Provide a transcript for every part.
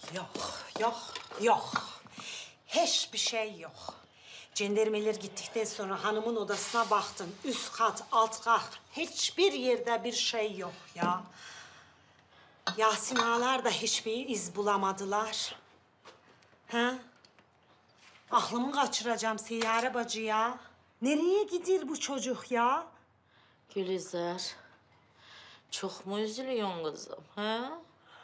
Yok. Hiçbir şey yok. Cendermeler gittikten sonra hanımın odasına baktım. Üst kat, alt kat, hiçbir yerde bir şey yok ya. Yasin ağalar da hiçbir iz bulamadılar. Ha? Aklımı kaçıracağım Seyyare bacı ya. Nereye gidiyor bu çocuk ya? Gülizar, çok mu üzülüyorsun kızım, ha?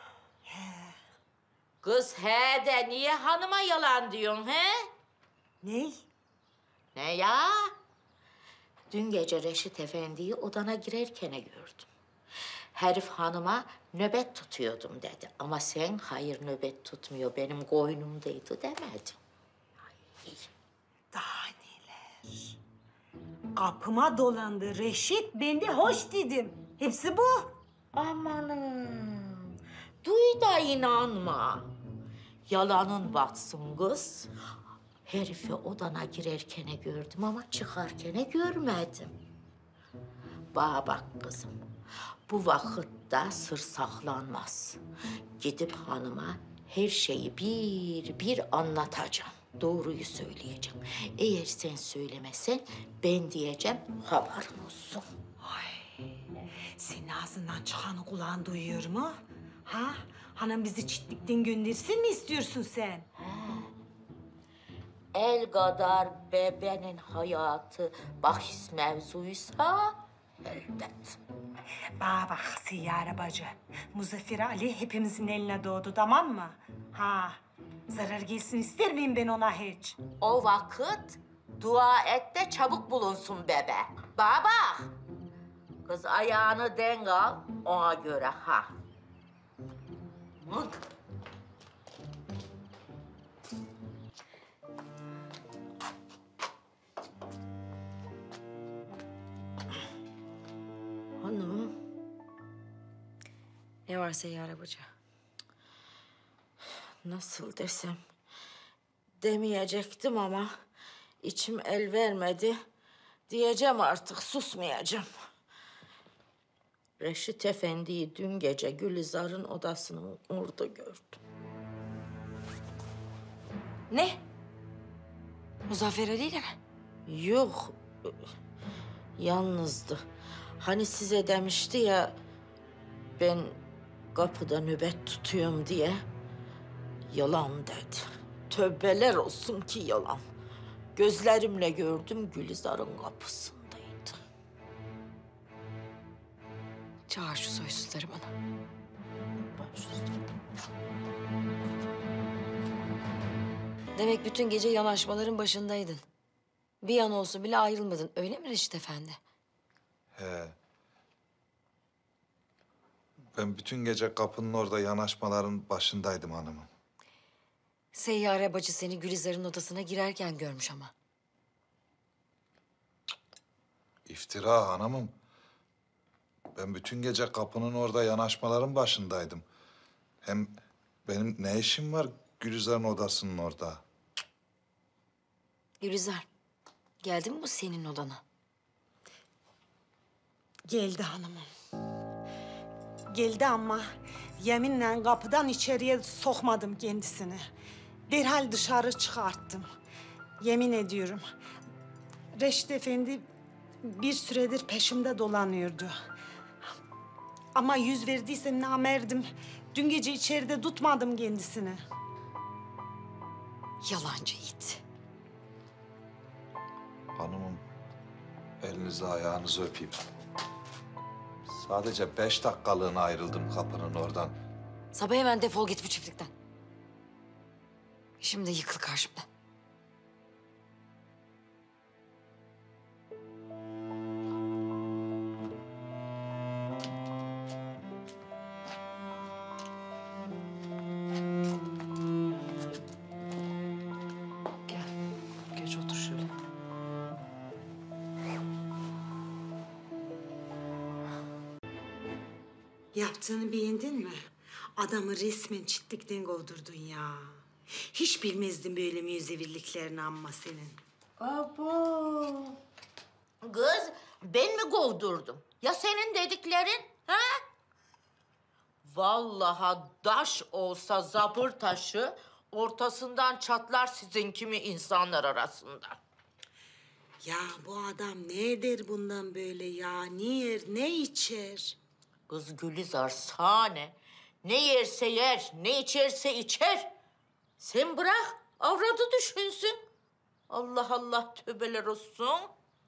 Kız he de niye hanıma yalan diyorsun, he? Ne? Ne ya? Dün gece Reşit Efendi'yi odana girerken gördüm. Herif hanıma nöbet tutuyordum dedi. Ama sen hayır nöbet tutmuyor, benim koynumdaydı demedin. Ay. Daha neler? Kapıma dolandı Reşit, ben de hoş dedim. Hepsi bu. Amanım, duy da inanma. Yalanın batsın kız. Herifi odana girerken gördüm ama çıkarken görmedim. Bana bak kızım, bu vakitte sır saklanmaz. Gidip hanıma her şeyi bir bir anlatacağım. Doğruyu söyleyeceğim. Eğer sen söylemezsen ben diyeceğim, haberin olsun. Senin ağzından çıkanı kulağın duyuyor mu? Ha? Hanım bizi çitlikten göndersin mi istiyorsun sen? El kadar bebenin hayatı bahis mevzuysa elbet. Bana bak Seyyare bacı. Muzaffer Ali hepimizin eline doğdu, tamam mı? Ha, zarar gelsin ister miyim ben ona hiç? O vakit dua et de çabuk bulunsun bebe. Bana bak. Kız ayağını denk al ona göre ha. Hı? Hanım. Ne var Seyyare bacı? Nasıl desem demeyecektim ama içim el vermedi. Diyeceğim artık, susmayacağım. Reşit Efendi'yi dün gece Gülizar'ın odasının orada gördüm. Ne? Muzaffer Ali ile mi? Yok, yalnızdı. Hani size demişti ya, ben kapıda nöbet tutuyorum diye. Yalan dedi. Tövbeler olsun ki yalan. Gözlerimle gördüm, Gülizar'ın kapısındaydı. Çağır şu soysuzları bana. Baş üstüne. Demek bütün gece yanaşmaların başındaydın. Bir an olsun bile ayrılmadın. Öyle mi Reşit Efendi? He. Ben bütün gece kapının orada yanaşmaların başındaydım hanımım. Seyyare bacı seni Gülizar'ın odasına girerken görmüş ama. İftira hanımım. Ben bütün gece kapının orada yanaşmaların başındaydım. Hem benim ne işim var Gülizar'ın odasının orada? Gülizar, geldi mi bu senin odana? Geldi hanımım. Geldi ama yeminle kapıdan içeriye sokmadım kendisini. Derhal dışarı çıkarttım. Yemin ediyorum. Reşit Efendi bir süredir peşimde dolanıyordu. Ama yüz verdiysem namerdim. Dün gece içeride tutmadım kendisini. Yalancı it. Hanımım, elinizi ayağınızı öpeyim. Sadece 5 dakikalığına ayrıldım kapının oradan. Sabah hemen defol git bu çiftlikten. Şimdi yıkıl karşımdan. Gel, geç otur şöyle. Yaptığını beğendin mi? Adamı resmen çitlikten kovdurdun ya. Hiç bilmezdim böyle müzevirliklerini amma senin. Abo. Kız, ben mi kovdurdum? Ya senin dediklerin, ha? Vallahi daş olsa zabır taşı ortasından çatlar sizin kimi insanlar arasında. Ya bu adam ne eder bundan böyle ya? Ne yer, ne içer? Kız Gülizar sahne. Ne yerse yer, ne içerse içer. Sen bırak, avradı düşünsün. Allah Allah, tövbeler olsun.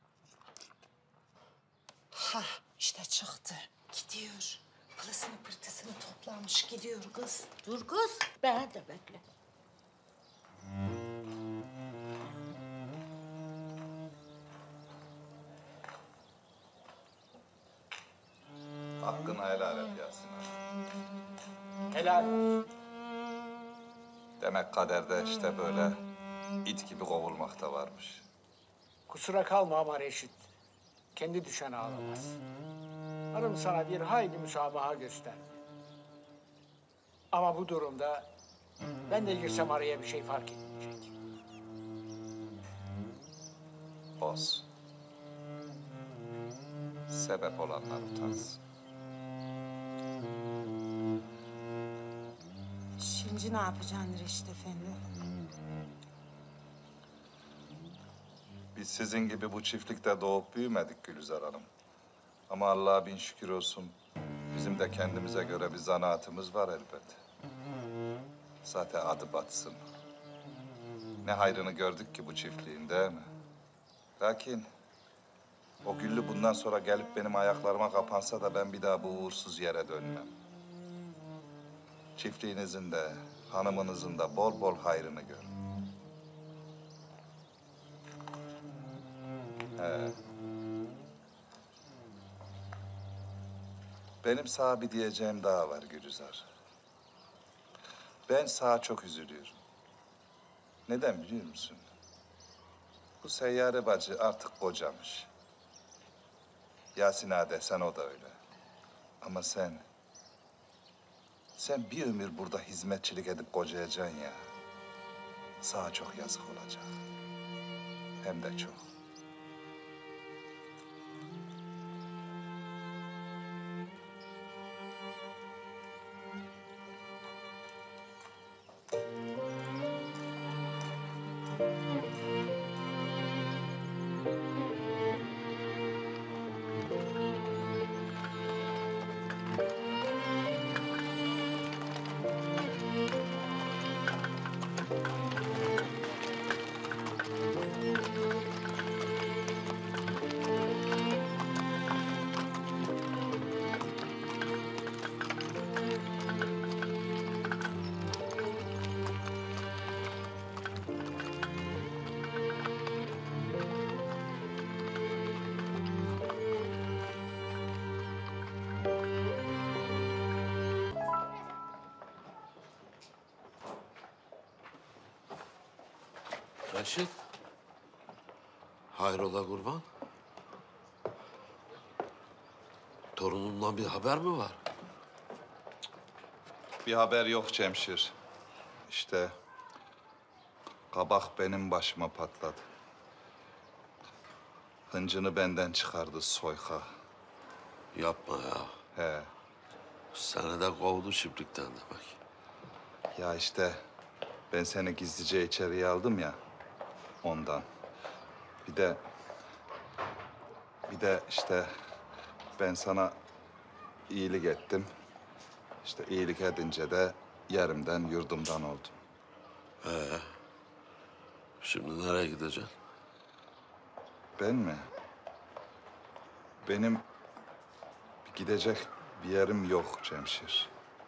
Ha işte çıktı. Gidiyor. Pılısını pırtısını toplamış gidiyor kız. Dur kız, ben de bekle. Hakkını helal et Yasin. Helal olsun. Demek kaderde işte böyle it gibi kovulmakta varmış. Kusura kalma ama Reşit. Kendi düşen ağlamaz. Hanım sana bir hayli müsamaha gösterdi. Ama bu durumda ben de girsem araya bir şey fark etmeyecek. Olsun. Sebep olanlar utansın. Şimdi ne yapacaksın Reşit Efendi? Biz sizin gibi bu çiftlikte doğup büyümedik Gülizar Hanım. Ama Allah'a bin şükür olsun. Bizim de kendimize göre bir zanaatımız var elbet. Zaten adı batsın. Ne hayrını gördük ki bu çiftliğin değil mi? Lakin o güllü bundan sonra gelip benim ayaklarıma kapansa da ben bir daha bu uğursuz yere dönmem. Çiftliğinizin de hanımınızın da bol bol hayrını görün. Benim sana bir diyeceğim daha var Gülizar. Ben sana çok üzülüyorum. Neden biliyor musun? Bu Seyyare bacı artık kocamış. Yasin ağa desen o da öyle. Ama sen bir ömür burada hizmetçilik edip kocayacaksın ya. Sana çok yazık olacak. Hem de çok. Reşit. Hayrola kurban? Torunundan bir haber mi var? Bir haber yok Cemşir. İşte kabak benim başıma patladı. Hıncını benden çıkardı soyka. Yapma ya. He. Seni de kovdu çiftlikten demek. Ya işte ben seni gizlice içeriye aldım ya ondan. Bir de işte ben sana iyilik ettim. İşte iyilik edince de yerimden yurdumdan oldum. Şimdi nereye gideceksin? Ben mi? Benim gidecek bir yerim yok Cemşir.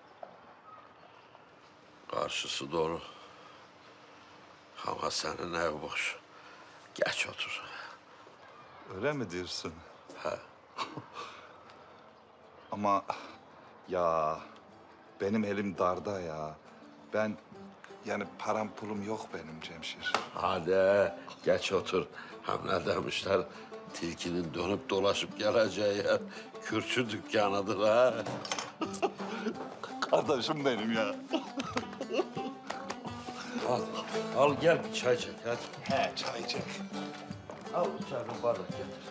Karşısı doğru. Ama senin ev boş. Geç otur. Öyle mi diyorsun? He. Ama ya benim elim darda ya. Ben yani param pulum yok benim Cemşir. Hadi geç otur. Hem ne demişler? Tilkinin dönüp dolaşıp geleceği yer kürçü dükkanıdır ha. Kardeşim benim ya. Al gel bir çay çek hadi. He çay çek. Al bir çay bir bardak getir.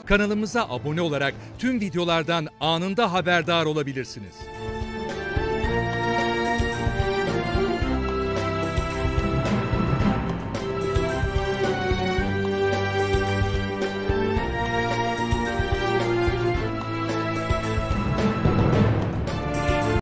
Kanalımıza abone olarak tüm videolardan anında haberdar olabilirsiniz.